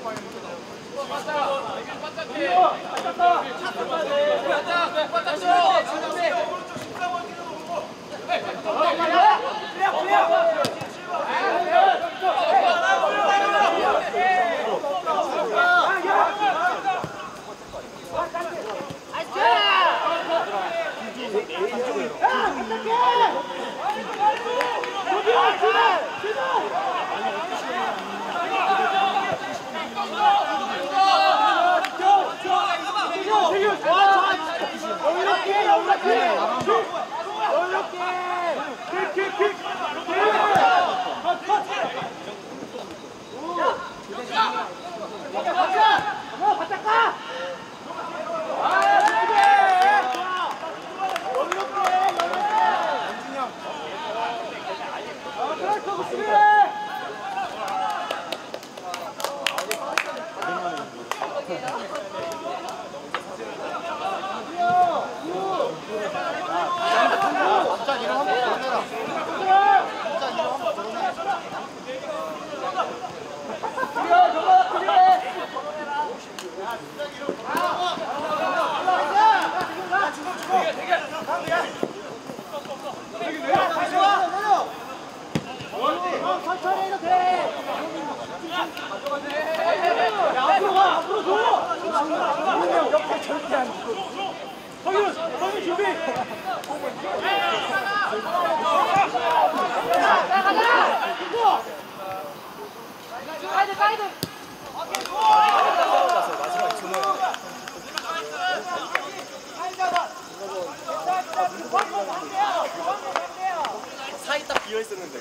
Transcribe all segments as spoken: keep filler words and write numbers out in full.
사이 딱 비어 있었는데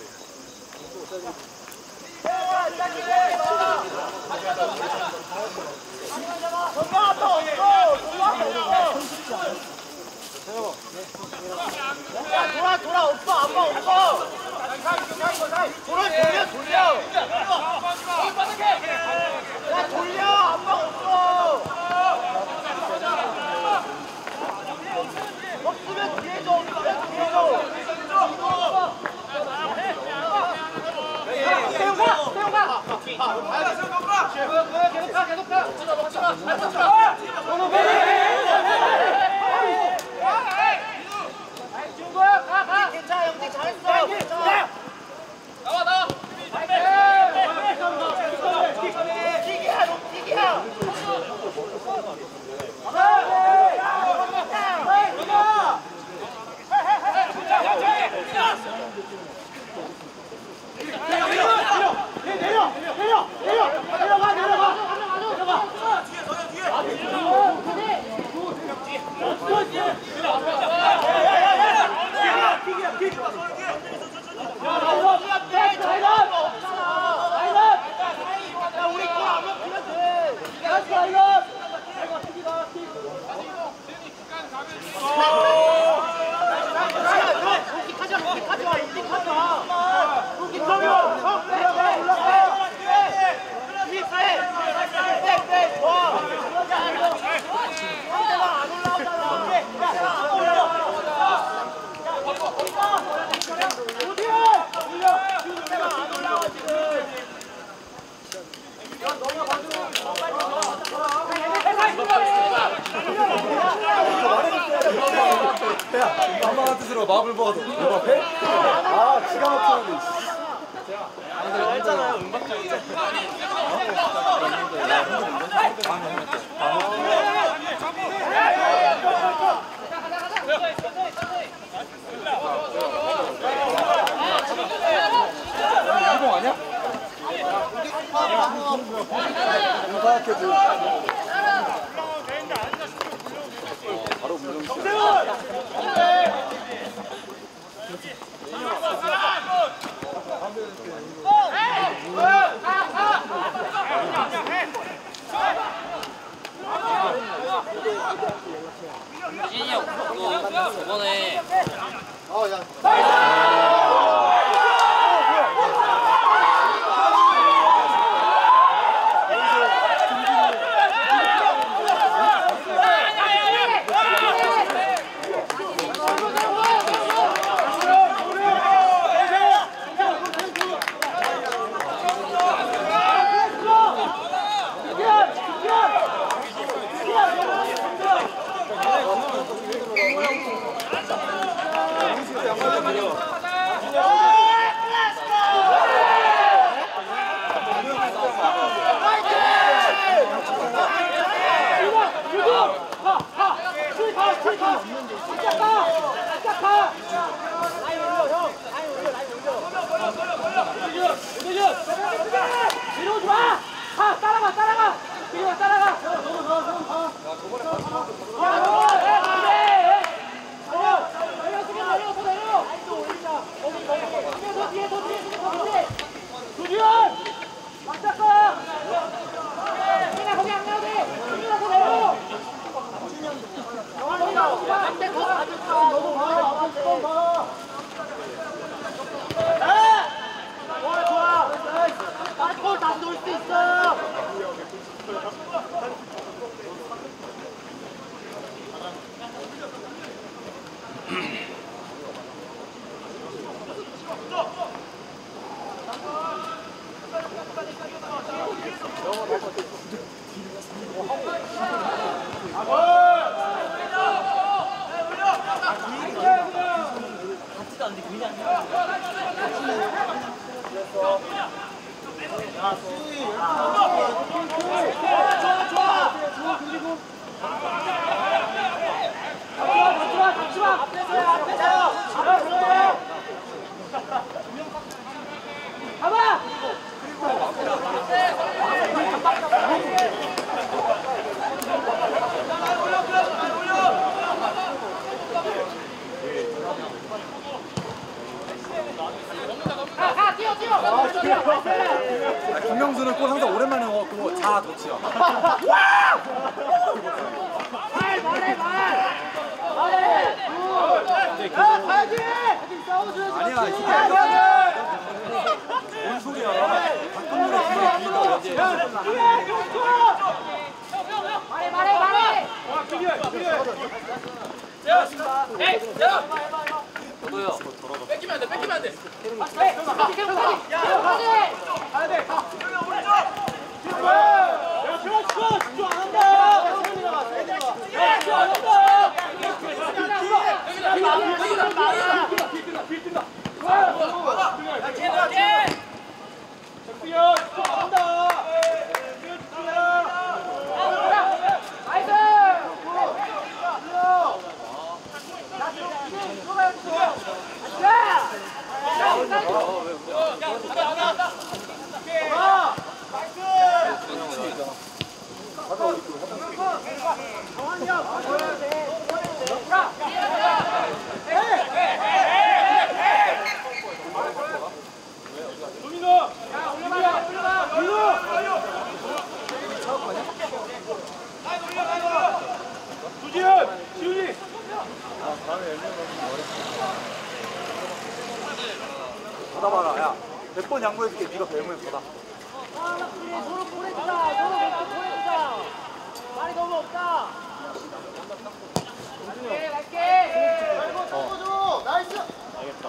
돌아 돌아 오빠 아빠 오빠 돌아 돌려 돌려 야 돌려 아빠 없어 없으면 뒤에 줘 없으면 뒤에 줘 세용가 세용가 계속 가 계속 가 먹지마 먹지마 먹지마 준거야 가 가 괜찮아 영택 잘했어 괜찮아 나와 나와 튀기야 너 튀기야 내려 내려 내려 내려 내려가 내려가 내려가 뒤에 너네 뒤에 아 우리 골 안 먹히면 돼. 가자 이거. 킥하자 킥하자 킥하자 킥하자 형 내려가 올라가 킥해 백백 와 상대가 안 올라오잖아 안 올려 어디야 상대가 안 올라와 지금 야 너가 가져 빨리 야, 한방한 뜻으로 마블 버드. 이거 앞에? 아, 기가 막히는데. 아, 알잖아요. 음악장 있죠. 이동 아니야? 인사학회도. 바로 문정씨. 진이 형, 이거 저번에 어, 야. 아, 김명수는 골 항상 오랜만에 넣었고 자 도치야. 말 말해 말 말해 야 가야지 아니야 이게 뭔 소리야? 박근우의 뒤에 뒤에다 왠지. 말해 말해 말해 저도요. 뺏기면 안 돼, 뺏기면 안 돼. 받아봐라. 야, 백 번 양보해줄게. 네가 배우면 받아. 서로 보내주자 서로 보내주자 말이 너무 없다 갈게 갈게 잡아줘 나이스 알겠다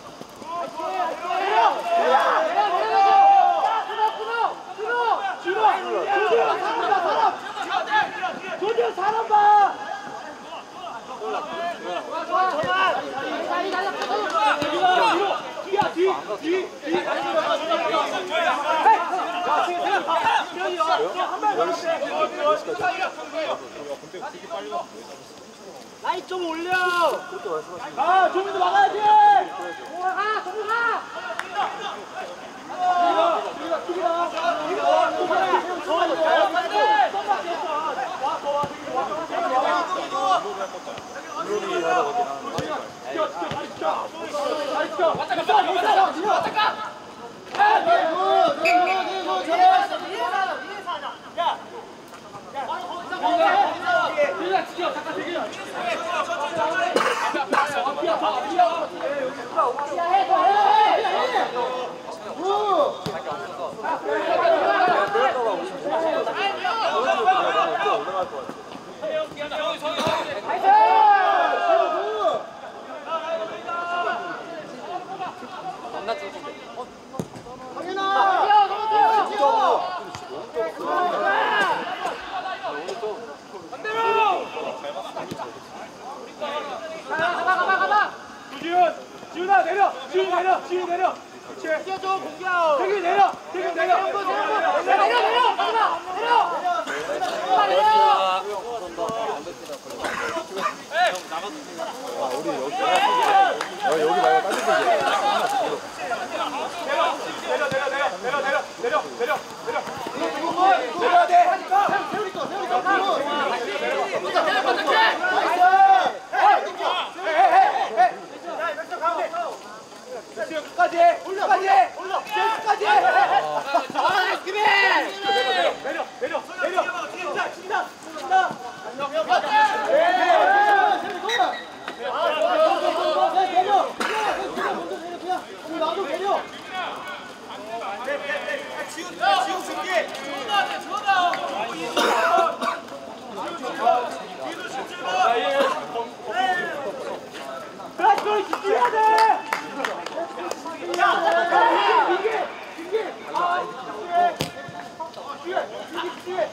내려 내려 내려 끊어 끊어 끊어 줄어 줄어 사람 봐 사람 조준 사람 봐 좋아 좋아 좋아 다리 달라 뒤로 뒤야 뒤뒤뒤 라인 좀 올려. 아, 조민도 막아야지. 가, 조민 가. 지훈아 내려! 지훈 내려! 지훈 내려! 그렇지! 뛰어줘 공격! 대균 내려! 대균 내려! 내려! 내려! 내려! 내려! 내려! 내려! 우리 여기 어, 여기 말고 딴 데서 이제. 내려! 내려! 내려! 내려! 내려! 내려! 내려! 내려! 내려! 내려야 돼! 세우리 거! 세우리 거! 내려! 끝까지 해! 끝까지 해! 끝까지 해! 아, 그래! 내려! 내려! 내려! 내려! 진다! 진다! 진다! 나도 내려! 지훈! 지훈 준비해! 지훈아! 지훈아! 뒤도 십칠 번! 그렇지! 그걸 집중해야 돼! 야! 이게! 이게! 아! 뒤에! 뒤에!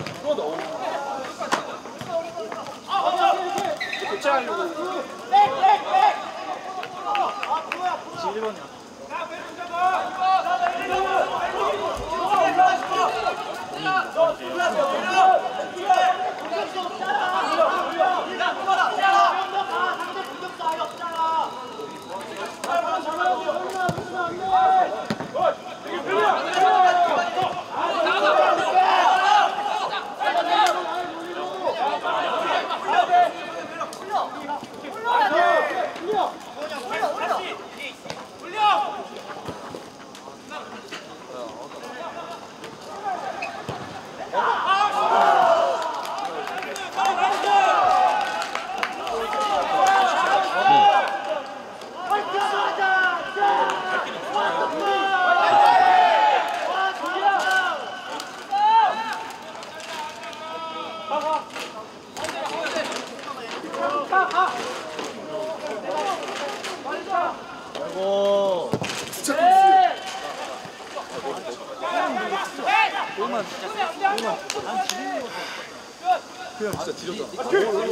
교체하려고. 백! 백! 백! 아, 뭐야? 일 번이야. 야, 왼쪽 잡아! 너 아이고. 진짜 골만 진짜 골만 안 지리는 거 그냥 진짜 지렸잖아.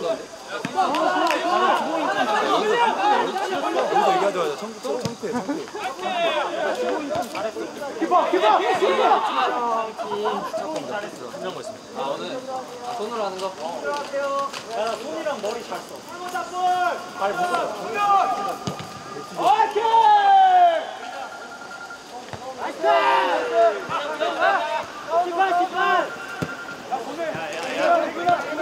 여기서 얘기하자마자 청, 청, 청태, 청태. 기봐 기봐 기봐 한명 있습니다. 아 오늘 아, 손으로 하는 거? 야 손이랑 머리 잘 써. 발 묶어. 오케이. 나이스. 기반 기반. 야 보내. 야야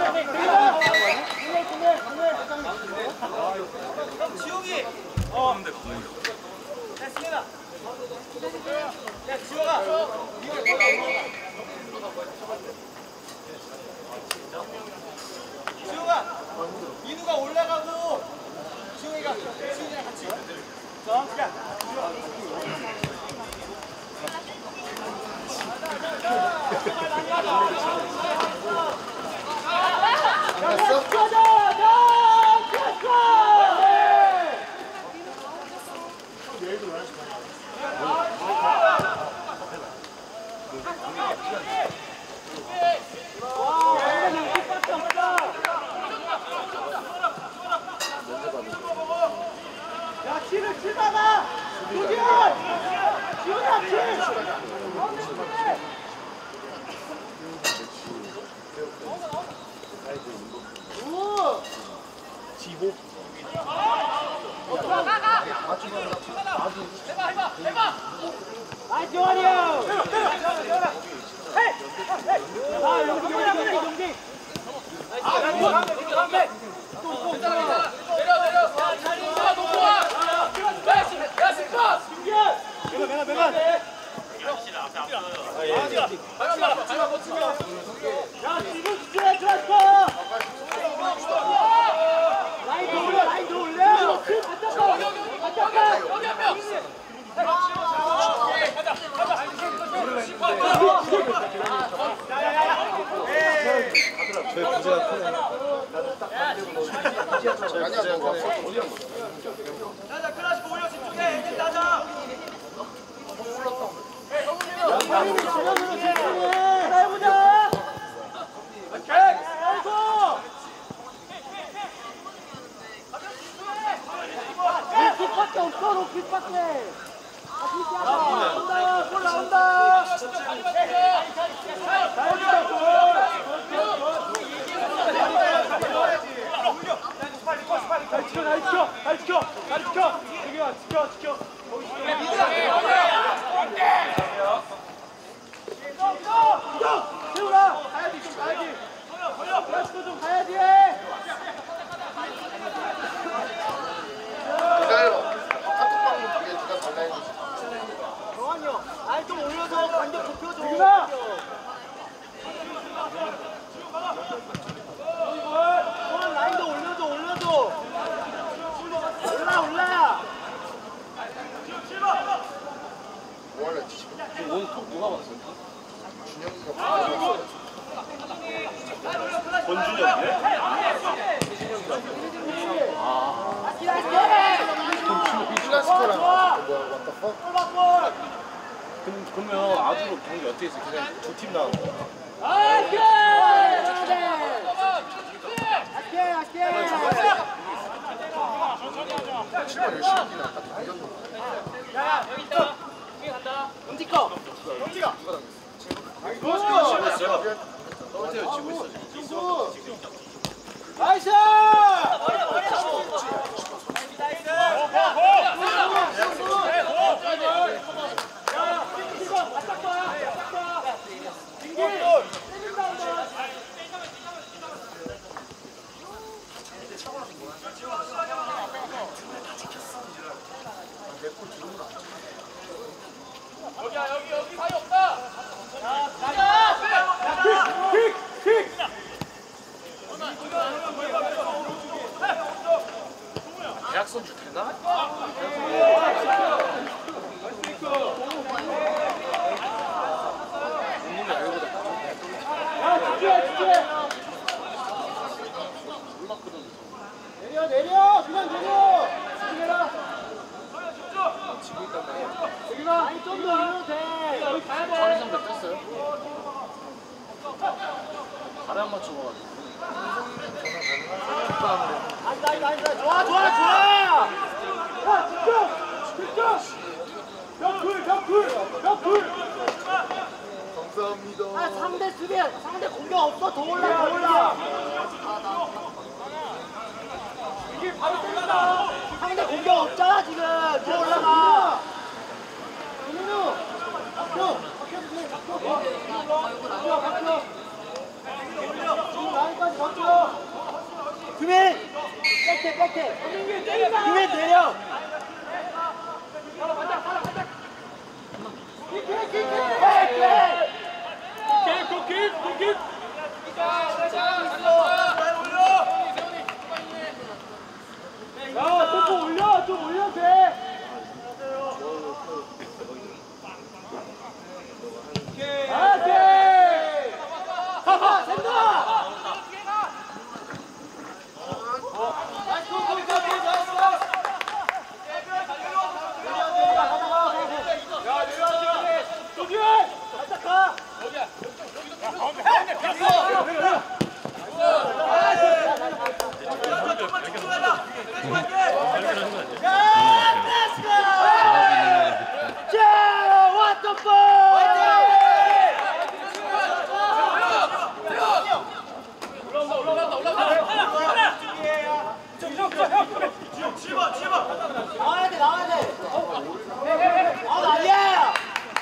지용이. 어. 됐습니다. 야 지용아. 지용아. 민우가 올라가고 지용이가 지용이랑 같이. 자, 야. 야, 치를 치다가 도기현! 지훈아, 치! 오! 지호. 아, 조한이 형! 헤이! 아, 용기, 용기, 용기! 아, 용기, 용기, 용기! 괜찮아 괜찮아 내려 내려 야 놓고 와 야 스파 메가, 메가, 메가! 발만 봐라 발만 뻗치면 야, 지금 진짜 좋았어! 라인 더 올려, 라인 더 올려! 여기 여기 여기 여기 여기 한명 저희 부재가 크네. 저희 부재가 크네. 자자, 클라시코 올려, 집중해! 엔진 따자! 해보자! 킥밖에 없어, 너 킥밖에! 나온다, 골 나온다! 잘 지켜, 잘 지켜, 잘 지켜, 잘 지켜! 여기가 지켜, 지켜! 거기 지켜! 세우라! 가야지, 좀 가야지! 클라시코 좀 가야지! 기다려. 카톡방문 두개 누가 달라해주지. 정환이 형, 아니 좀 올려서 간격 좁혀줘. 유나. 정환 라인도 올려줘, 올려줘. 올라, 올라. 뭐 할래? 지금 오늘 톡 누가 봤어? 준영이가 클라시코랑 뭐야? 왓더퍼? 그러면 아주로 경기 어떻게 했어? 그냥 두 팀 나온 거야? 오케이. 오케이, 오케이. 칠번 열심히 뛰나 딱 이겼는데. 야, 여기 있다. 여기 간다. 엄지 거. 엄지가. 서울대를 지고 있어 지금. 나이스! 여기야 여기 여기 사이 없다 킥! 킥! 계약선 줄 되나? 야, 집중해, 집중해! 천천히 내려. 내려라. 지고 있단 말이야. 여기가 아니 좀더 올려도 돼. 여기 가야 돼. 천이상 뺐어요? 발에 한 맞춰봐가지고. 나이스 나이스 나이스. 좋아 좋아 좋아. 야 집중 집중. 벽불 벽불 벽불. 감사합니다. 아 상대 수비 상대 공격 없어. 더 올라 더 올라. 이게 바로 때린다. 상대 공격 없잖아 지금. 더 올라가. 윤우 박효 박효 돼 박효 박효 박효 지금 라인까지 버텨. 규민 백태 백태 규민 내려. 야, tempo 올려, 좀 올려도 돼. 오케이. 가봐, 센다. 나이스, 굿, 굿, 굿, 굿, 나이스, 나이스. 야, 내려와줘야 돼. 조규현, 살짝 가. 여기야. 가운데, 가운데. 나와야 돼, 나와야 돼. 아, 아니야.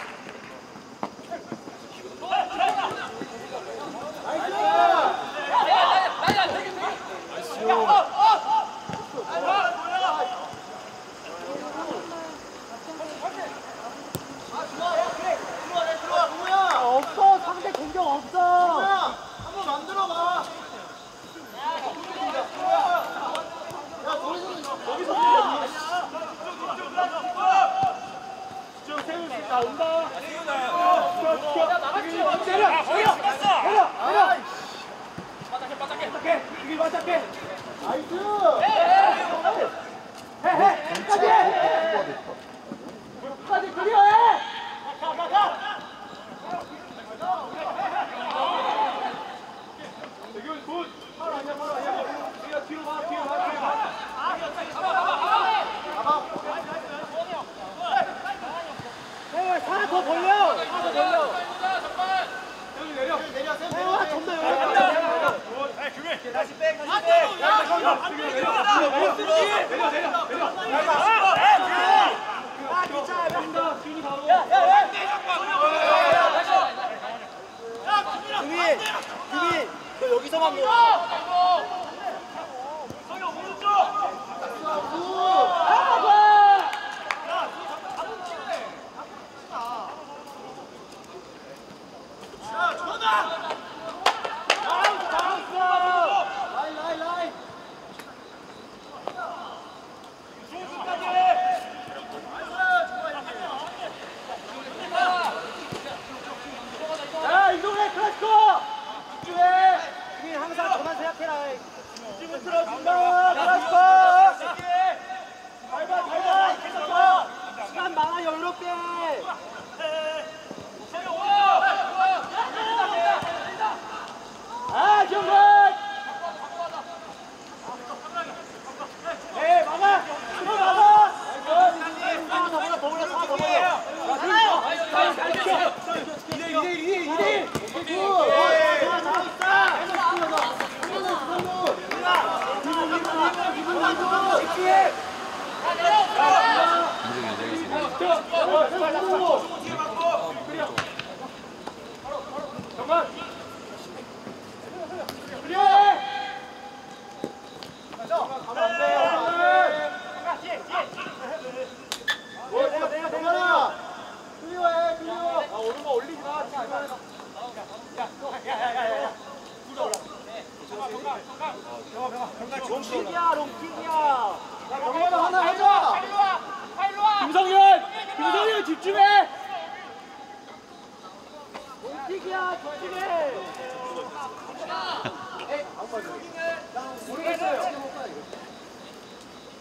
없어, 상대 공격 없어. 한번 만들어봐. 야, 거기서 좀 세울 수 있다. 온다. 때려, 때려, 때려, 때려. 바짝해, 바짝해, 바짝해. 이길 바짝해. 나이스. 해, 해, 끝까지 해. 끝까지 클리어해. 가, 가, 가. 대균 굿. 팔 아니야, 팔 아니야. 뒤로, 뒤로 가, 뒤로 가, 뒤로 가. 하나 더 벌려. 하나 더 벌려. 여기 내려. 내려. 아, 좀 더 열려. 다시 빼, 다시 빼. 내려, 내려, 내려, 내려. 아, 괜찮아. 된다. 지훈이 바로. 야, 야, 야. 규민, 규민, 너 여기서만 놀아. 성이 오른쪽. 야, 전화. 나이스, 나이스. 라인, 라인, 라인. 야, 이동해, 클래스코! 집중해! 우리 항상 저만 생각해라. 집을 틀어준다, 클래스코! 밟아, 밟아! 계속 가! 시간 많아, 여유롭게! 아, 정말! 네, 막아! 들어 막아! 하나 더 올려, 더 올려, 하나 더 올려! 이대 일, 이대 일, 이대 일! 롱킥이야, 롱킥이야. 야, 경관아 하나 하자. 김성현, 김성현 집중해. 롱킥이야, 집중해. 모르겠어요.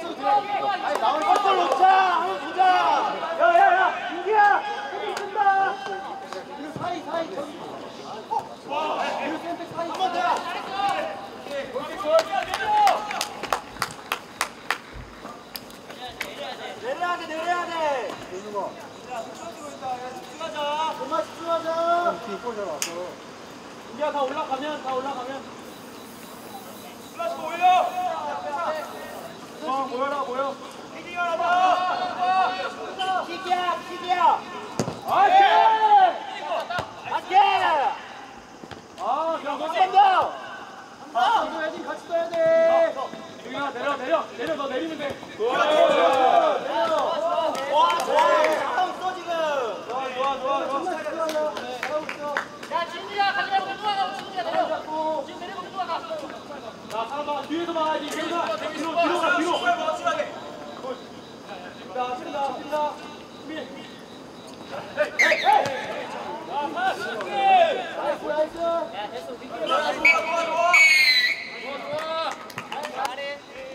아니 나올 것들 놓자. 한번 보자. 야야야 윤기야. 힘이 쓴다. 이거 사이 사이. 이거 센터 사이. 한번 더. 내려야 돼 내려야 돼. 집중하자. 정말 집중하자. 뒤에 골 잡았어. 윤기야 다 올라가면 다 올라가면. 플라시 올려. 어 모여라 모여. 킥이야 봐. 킥이야 킥이야. 오케이. 오케이. 아 그냥 못 간다. 아 해야지 같이 떠야 돼. 윤기야 내려 내려 내려 너 내리면 돼. 내려. 와 좋아. 잘하고 있어 지금. 좋아 좋아 좋아 좋아. 잘하고 있어. 야 진지야 가지 말고 누가 가 진지야 내려 지금 내리고 누가 가 자, 사람 봐. 뒤에서 봐야지. 뒤에서. 뒤로, 뒤로 가, 뒤로. 확실하게. 자, 친다, 친다. 준비. 헤이, 헤이, 헤이. 자, 파스. 나이스, 나이스. 야 됐어 뒷길 좋아 좋아 좋아 좋아 잘해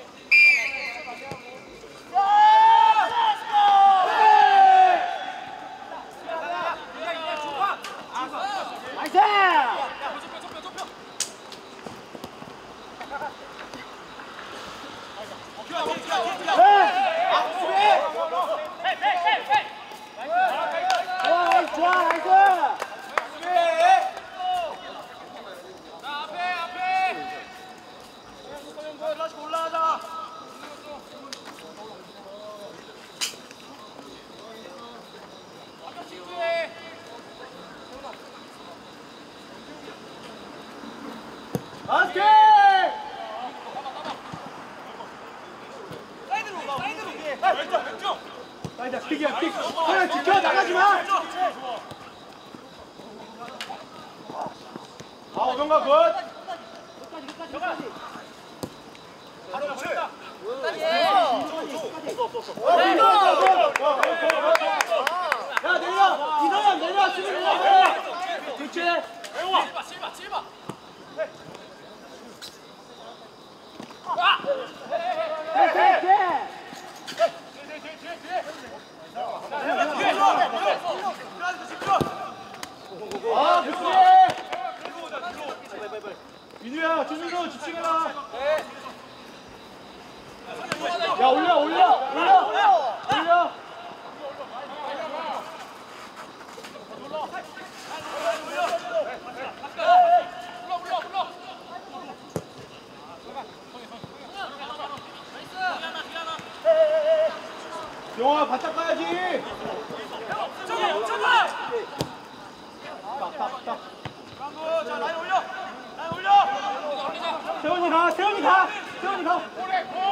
킥이야, 킥. 그래, 지켜, 나가지 마. 아, 오동가 굿. 끝까지, 끝까지, 끝까지. 바로 맞춰. 야, 내려. 이사람 내려. 수비 내려. 그렇지. 찔봐 찔봐 찔봐 아! 돼, 돼, 돼. 아, 그렇지. 민우야, 조준도 집중해라. 야, 올려, 올려, 올려, 올려. 불러 불러 불러 영화 바짝 가야지. 저거 저거 딱, 딱, 딱. 자, 라인 올려. 라인 올려. 세훈이 가, 세훈이 가, 세훈이 가. 골에 골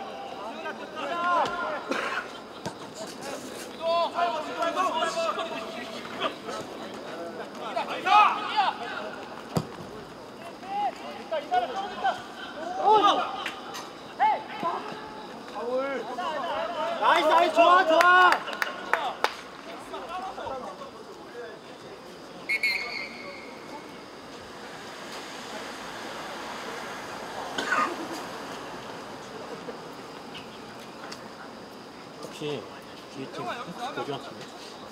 나이스, 나이스, 좋아, 좋아. 혹시 뒤에 팀 어디 왔습니까?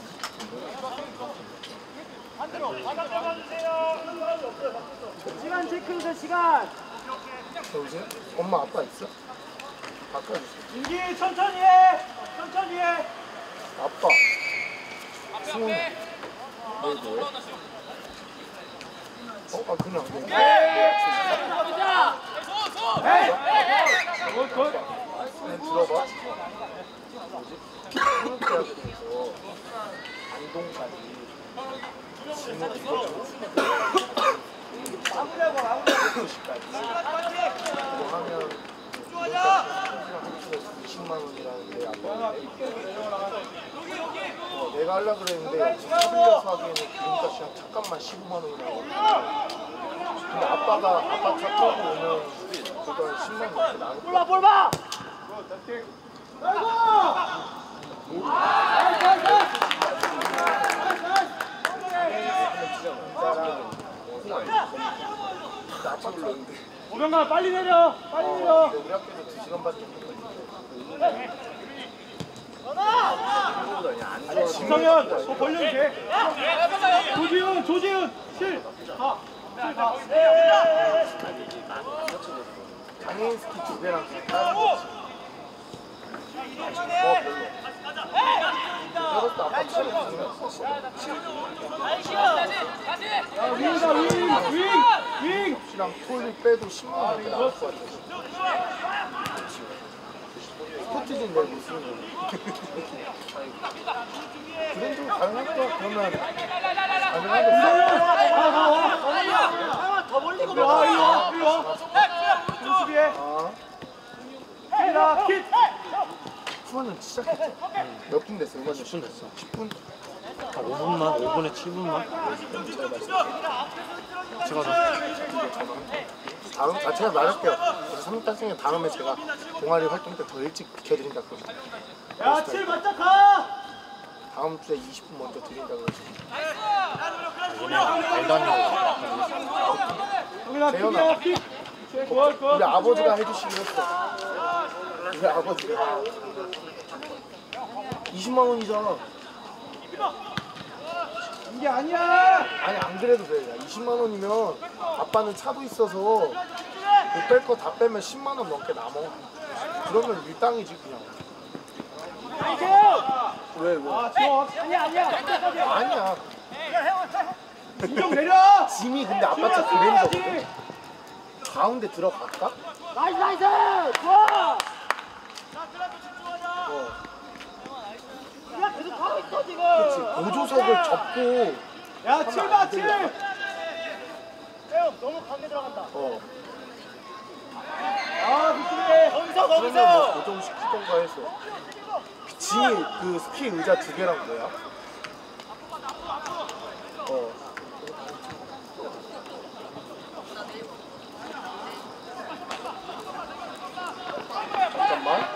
시간 체크해줘, 시간. 여보세요? 엄마 아빠 있어? 바꿔주세요. 윤기 천천히 해. 천천히 해. 아빠. 앞에 수홍이. 앞에 뭐 뭐야? 어? 아 그냥 안 돼. 가보자 손손 굿, 굿. 그냥 들어봐. 뭐지? 초록대학교에서 안동까지 진호 찍어줘. 마무리하고, 마무리하고. 도시까지. 그거 하면 이십만 원이라는데 아빠가 어, 내가 하려고 그랬는데 서울에서 하기에는 기름값이 잠깐만 십오만 원이라고. 근데 아빠가 아빠 차 타고 오면 그거 한 십만 원 나올 볼 봐, 볼 봐. 아이고. 나이스, 나이스. 아빠 불렀는데 오병가 빨리 내려, 빨리 내려. 우리 학교에서 두 시간 반 정도 걸리는데 이성현 더 벌려도 돼. 조지훈 조지훈 실 가. 실 가. 장애인 스키 두 개랑 다른 거지. 어 별로. 이것도 아까 칠을 주면 야 윙이다 윙윙 윙. 혹시랑 톨을 빼도 십만 원이 나올 것 같아. 스포티진 내고 쓰는 거. 브랜드 가능할 거야. 그러면 가능하겠어. 더 벌리고 와 이리 와 이리 와. 수비해. 아, kit이다 킷. 후반은 시작했죠. 몇 분 됐어? 후반 십 분 됐어. 십 분? 오 분만, 오 분에 칠 분만. 제가 다음, 아 제가 말할게요. 삼 단생에 다음에 제가 동아리 활동 때 더 일찍 비켜드린다 그러죠. 야 칠 맞자 가. 다음 주에 이십 분 먼저 드린다 그러죠. 동현아 재현아. 킥이야 킥. 굿 굿. 우리 아버지가 해주시기로 했어. 우리 아버지가. 이십만 원이잖아. 이게 아니야. 아니 안 그래도 돼. 야, 이십만 원이면 아빠는 차도 있어서 못 뺄 거 다 빼면 십만 원 넘게 남어. 그러면 일당이지 그냥. 왜 왜? 아 좋아. 아니야 아니야. 아니야. 인정 내려. 짐이 근데 아빠 차 그랜저거든. 가운데 들어갈까? 나이스 나이스. 좋아. 어. 야 계속 하고 있어 지금. 그렇지. 보조석을 접고. 야 칠 봐 칠. 형 너무 가운데 들어간다. 어. 아 미치네. 거기서 그러면 뭐 고정시키던가 해서. 짐이 그 스키 의자 두 개랑 뭐야? 어. 잠깐만.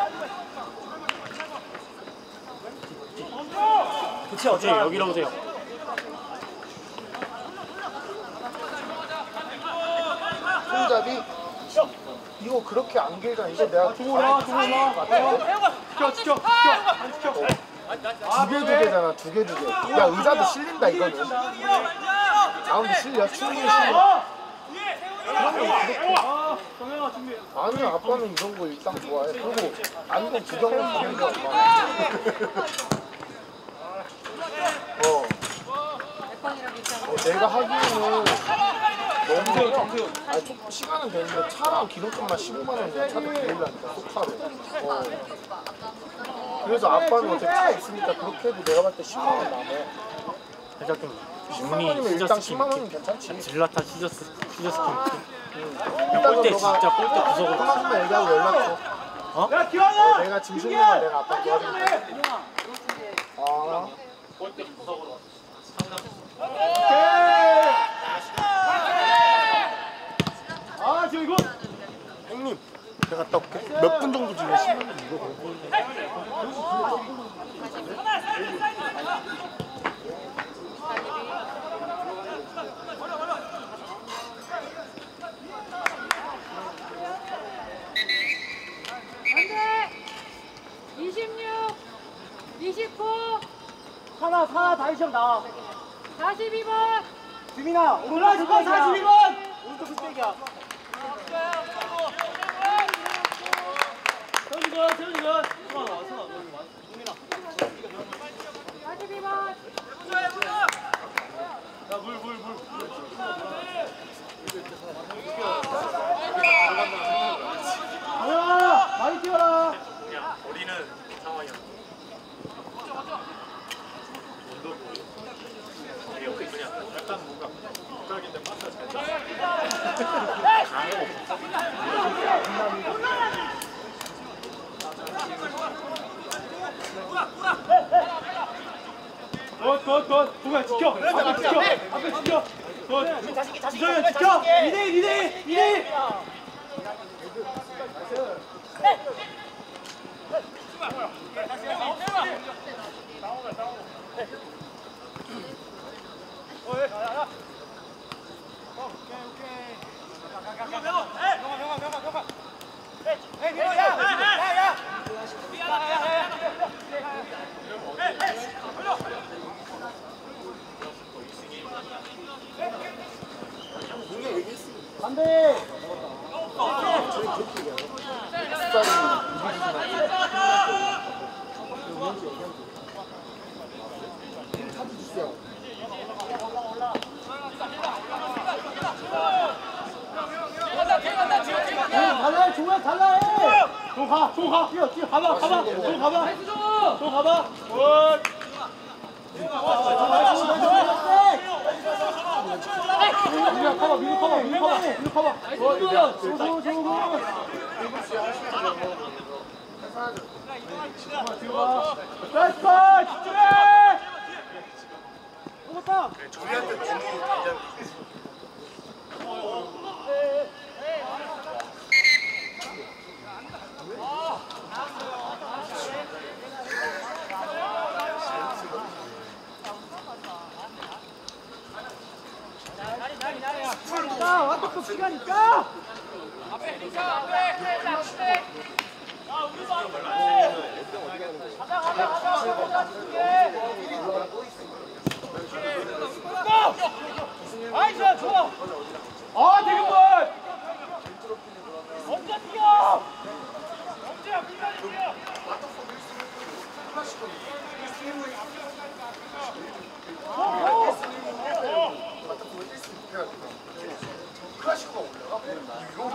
그치, 어제 여기로 오세요. 손잡이. 이거 그렇게 안 길잖아. 이거 내가 들어와 들어와. 지켜 지켜 지켜. 안 지켜. 두 개 두 개잖아. 두 개 두 개. 야 의자도 실린다 이거는. 가운데 실려. 충분히 실려. 그러면 그렇게. 아 정현아 준비. 아니야 아빠는 이런 거 일단 좋아해. 그리고 안동 구경을 가는 거 엄마. 어. 어. 내가 하기에는 너무 아니 좀 시간은 되는데 차랑 기름값만 십오만 원이야. 차도 빌리려니까 소카로. 어. 그래서 아빠는 어차피 차 있으니까 그렇게 해도 내가 봤을 때 십만 원 남아. 살짝 좀 십만 유니 원이면 일단 시저스킨 십만 원이면 괜찮지. 질라탄 시저스, 시저스킨. 이따가 골대 너가 진짜 골대 구석으로. 통화만 얘기하고 연락 줘. 야 기환아. 어, 내가 짐승이가 내가 아빠 도와줄게. 아. 오케이. 아 지금 이거. 형님, 제가 갔다 올게. 몇 분 정도 뒤에 십만 원 이거 이십육, 이십구, 하나 하나 다시 형 나와. 사십이 번, 주민아 오른쪽 번 사십이 번. 오른쪽 흑백이야. 태훈이가 태훈이가 수만 와 수만 와. 주민아. 사십이 번, 야물 물 물. 강현아 많이 뛰어라. 우리는 상황이야. 약간 뭔가 국각인데 파스가 잘 강하고 굿굿굿 동현 지켜. 앞에 지켜. 앞에 지켜. 굿. 지성현 지켜. 이 대 일 이 대 일 이 대 일. 안 돼. 달라해, 종아 달라해. 종 가, 종 가. 뛰어, 뛰어, 가봐, 가봐. 종 가봐. 종 가봐. 미리 커버, 미리 커버, 미리 커버, 미리 커버. 조조, 조조, 조조. 나이스 컷! 집중해! 넘었다! 저희한테 너무 달려. 자, 완벽한 시간 있다! 앞에 리사 앞에 앞에 아이스 좋아! 아 대금볼! 언제 뛰어! 언제야 끝까지 뛰어! 클래식가 올라가? 이거?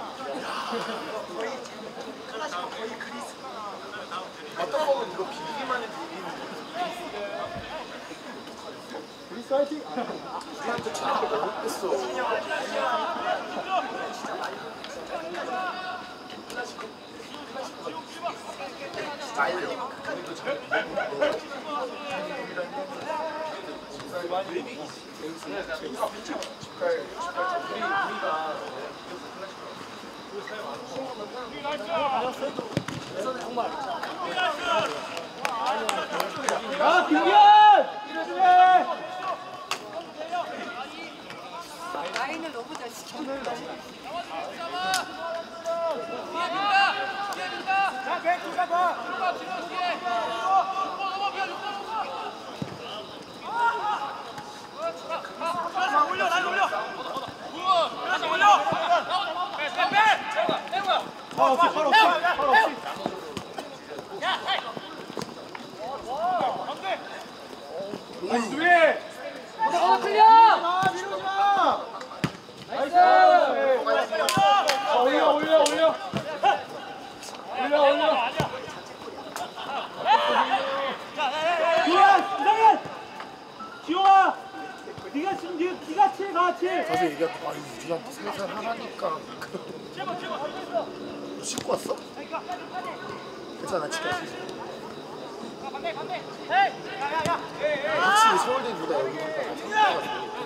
맞다 보면 이거 비기만 해도 그리스 화이팅! 우리한테 차이가 너무 뺐어. 스타일이요. 야 김기현! 이래주네! 라인을 너무 잘 지켜. 자 계속 잡아! 올려 날 올려 다시 올려 빼빼 빼빼 팔 없이 팔 없이 팔 없이 나이스 위에! 어, 클리어! 아 미루지 마! 나이스! 자, 올려 올려 올려! 올려 올려! 기호야! 이상현! 기호야! 네가 지금 네 네가 칠 가 칠! 가서 얘기하고 아 우리한테 살살 하라니까. 씻고 왔어? 괜찮아 치과. 확실히 서울대보다 여기보다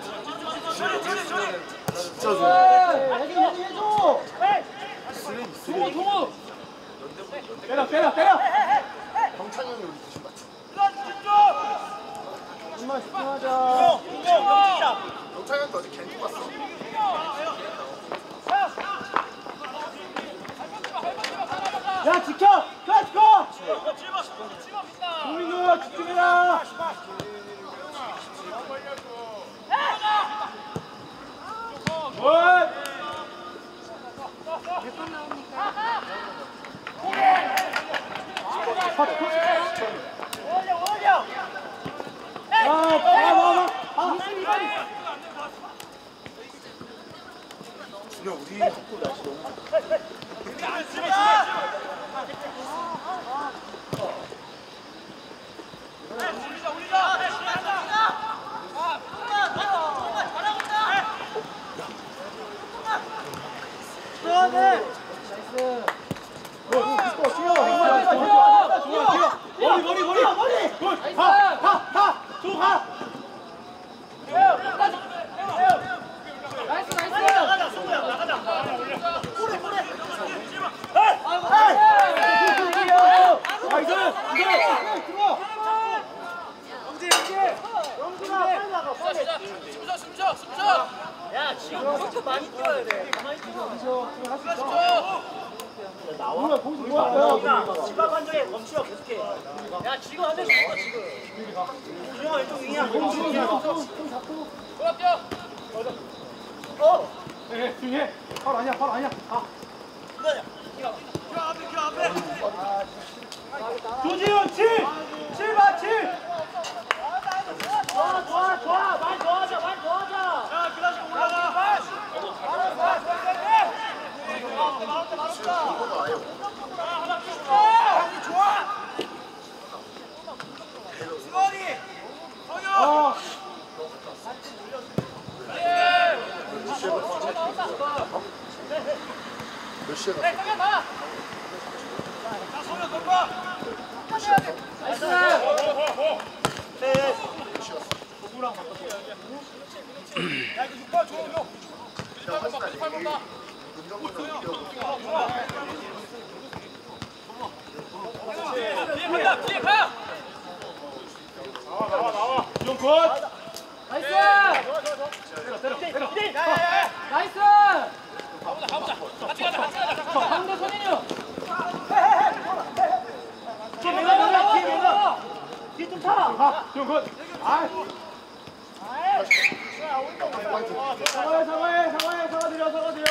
진짜 좋아. 헤딩 헤딩 해줘! 쓰레기 쓰레기. 동호 동호! 때려 때려 때려! 경찬이 형이 우리 대신 맞춰. 정말 집중하자. 경찬이 형도 어제 갱 뽑았어. 야 지켜! 클래스 고! 동민우 집중해라! 원! 몇번 나옵니까? 아, 아, 아, 아, 준영 우리 덕분 날씨 너무 좋다. 머리 머리 머리 머리 가가가 줘 가. 나이스, 나이스! 야 지금 무조건 많이 뛰어야 돼 가만히 뛰어 나와. 거기서 뭐야? 집합 한정에 멈추어 계속해 야 지금 한 대씩 먹어 지금 주영아 왼쪽 윙이야 왼쪽 윙이야 공 잡고. 돌아 뛰어 어. 네, 중요해. 파울 아니야, 파울 아니야. 아. 조지훈 칠! 칠 봐, 칠! 좋아, 좋아, 좋아. 말 더하자, 말 더하자. 야, 그다시 올라가. 알았어, 알았어. 맞다, 좋아. 승원이. 성현. 몇 시에 가? 성현 나와. 자, 성현 돌봐. 나이스. 네. 몇 시에 갔어? 누구랑 바꿨어? 야, 이거 육 번 줘, 줘. 팔 본다. 뒤에 간다. 뒤에 가. 나와, 나와, 나와. 좀 굿. 나이스! 때려, 때려, 때려. 야야야. 나이스! 가보자 가보자. 같이 가자 같이 가자. 강도 선인이 형! 뒤에 밀어, 밀어, 뒤에 밀어. 뒤에 좀 차. 가. 좀 굿. 아. 사과해, 사과해, 사과해, 사과드려, 사과드려.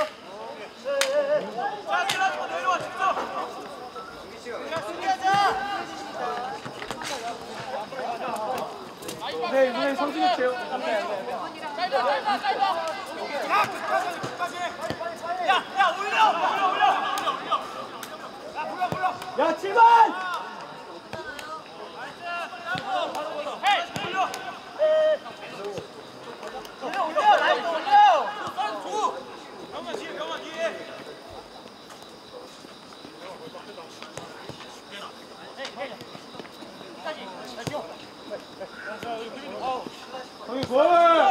자, 내려와, 내려와, 직접. 그냥 승리하자. 네, 이번엔 성진이 채요. 짧아 짧아 짧아. 야, 끝까지, 끝까지. 야, 야, 올려, 올려, 올려. 야, 몰라, 몰라. 야, 칠 번. 헤이, 올려. 올려, 올려, 라이트 올려. 줘. 병만 뒤에, 병만 뒤에. 형이 골!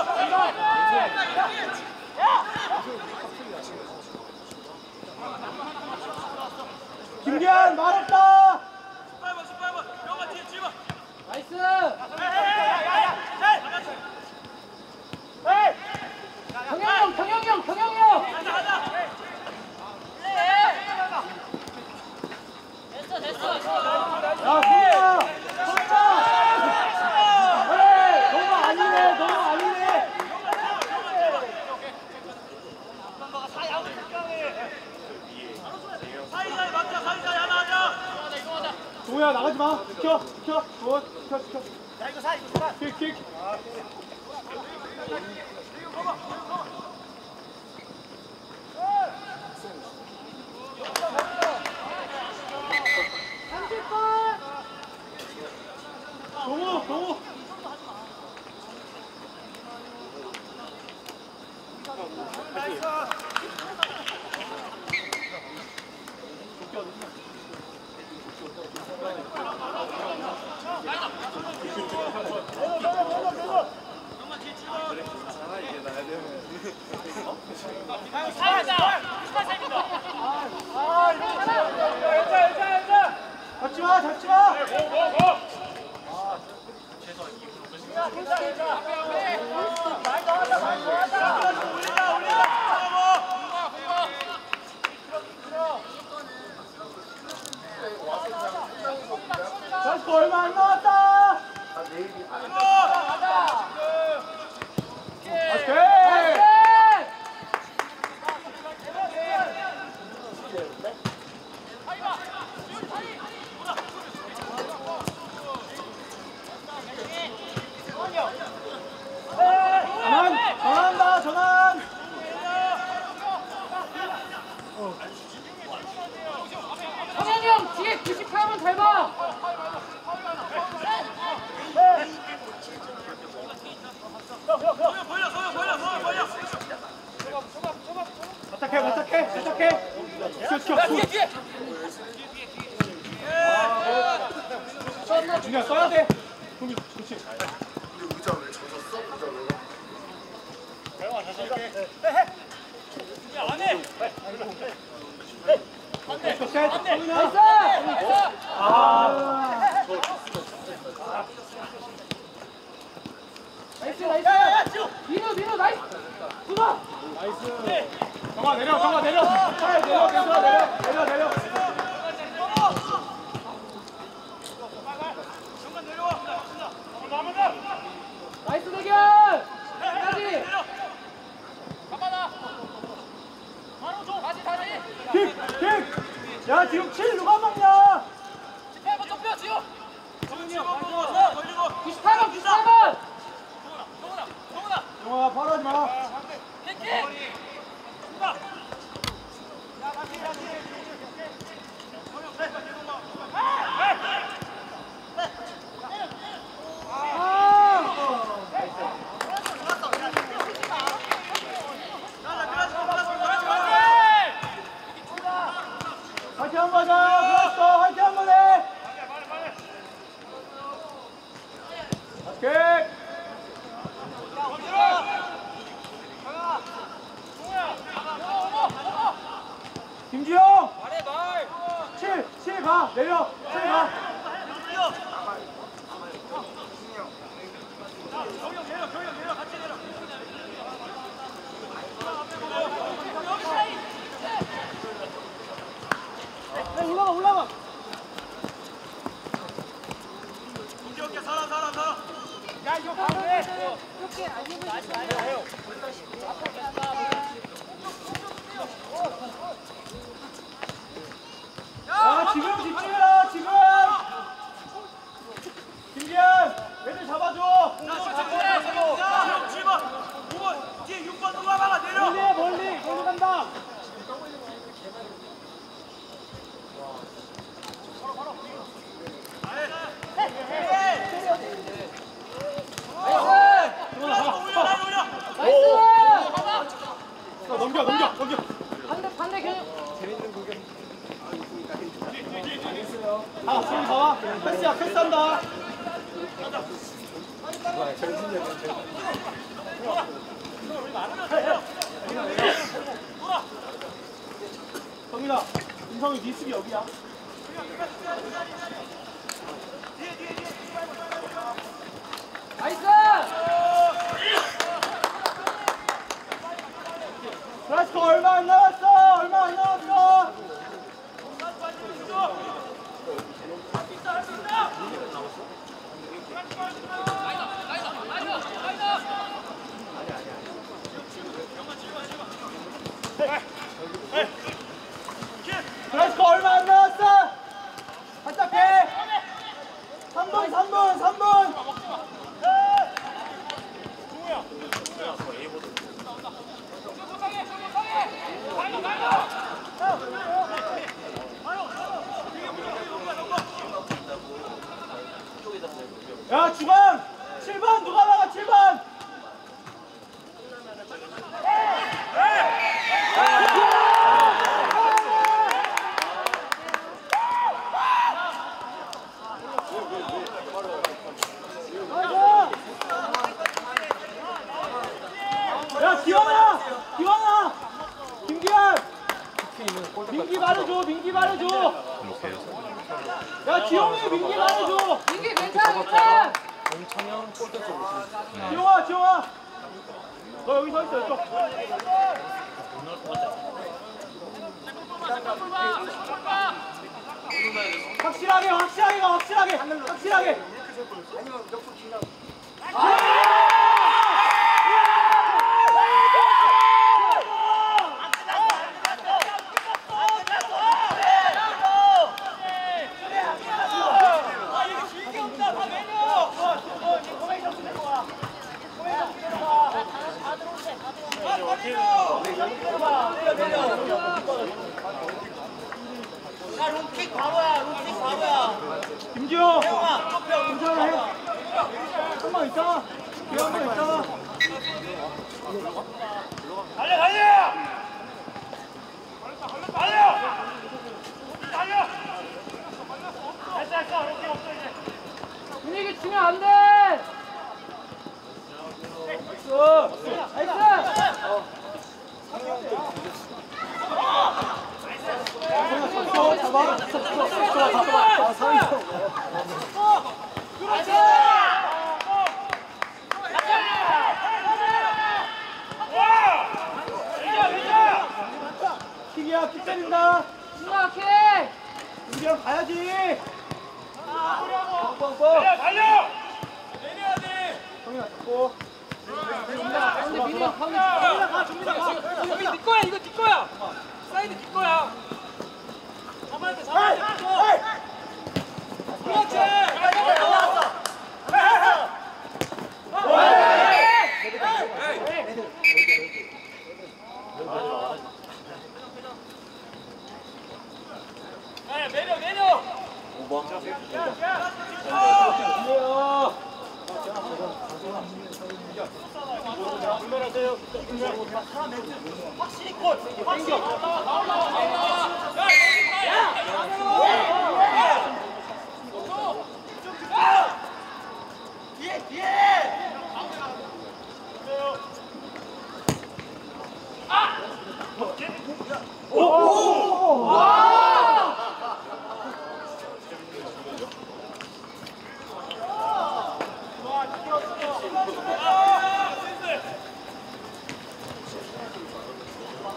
김기한 말했다! 십팔 번, 십팔 번, 병만 뒤에 칠 번. 나이스! 경영이 형! 경영이 형! 경영이 형! 됐어 됐어. 야, 승리야! 에이, 너무 아니네, 너무 아니네. 사이사이 맞자, 사이사이 하나 하자. 동우야, 나가지 마. 지켜, 지켜. 굿, 지켜, 지켜. 야, 이거 사, 이거 사. 킥, 킥. 삼십 번! 동우, 동우. 잡지 마, 잡지 마. 올리자, 올리자. 자스코 얼마 안 남았다. 아, 내일이 안 돼. 오케이. 나이스! 전환, 전환한다, 전환. 성현이 형! 뒤에 구십팔 번 잘 봐! 부탁해, 부탁해, 부탁해. 시켜, 시켜. 뒤에 뒤에. 준이야, 써야 돼. 동기, 그렇지. 우리 의자 왜 젖었어? 의자 왜? 렛츠고, 셋. 성민아. 나이스! 아. 나이스! 나이스! 민우! 민우! 나이스! 수박! 정아 내려, 정아 내려. 차에 내려, 괜찮아, 내려, 내려, 내려. 나이스 대결! 끝까지! 가봐라. 야, 지금 집중해라, 지금! 김기현, 애들 잡아줘! 멀리, 멀리, 멀리 간다! 나이스! 넘겨, 넘겨, 넘겨! 반대 반대 그 아, 지금 가봐. 패스야, 패스한다. 성민아, 인성이 네 수비 여기야. 나이스! 플라스코 얼마 안 남았어. 얼마 안 남았어. 플라스코 얼마 안 남았어. 반짝해. 삼 분, 삼 분, 삼 분. 야, 중앙! 칠 번 누가 나가, 칠 번! 야, 기환아! 기환아! 김기환! 민기 말해줘, 민기 말해줘! 야, 지용이 민기 말해줘! 민기 괜찮아 괜찮아! 공창현 골대 쪽으로 오시면 지용아, 지용아! 너 여기 서 있어, 이쪽. 확실하게, 확실하게 가, 확실하게! 확실하게! 야, 롱킥 바로야, 롱킥 바로야. 김지호! 괜찮아, 해. 한번 있잖아. 뒤에 한번 있잖아. 달려, 달려! 달려! 달려! 됐어, 됐어. 롱킥 없어, 이제. 분위기 주면 안 돼! 나이스! 어, 잡아. 아, 상의성. 그렇지! 킥이야, 킥 때린다. 심각해! 김기현 가야지. 뻥뻥뻥. 달려, 달려! 내려야 돼! 성민아 잡고. 근데 민이 형 가면 정민아 가, 정민아 가. 여기 네 거야 이거 네 거야. 사이드 네 거야. 잡아야 돼, 잡아야 돼. 그렇지. 야, 내려, 내려! 확실히 골. 확실히. 뒤에, 뒤에. 오! 오! 와!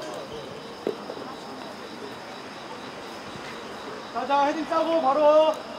가자, 헤딩 짜고 바로.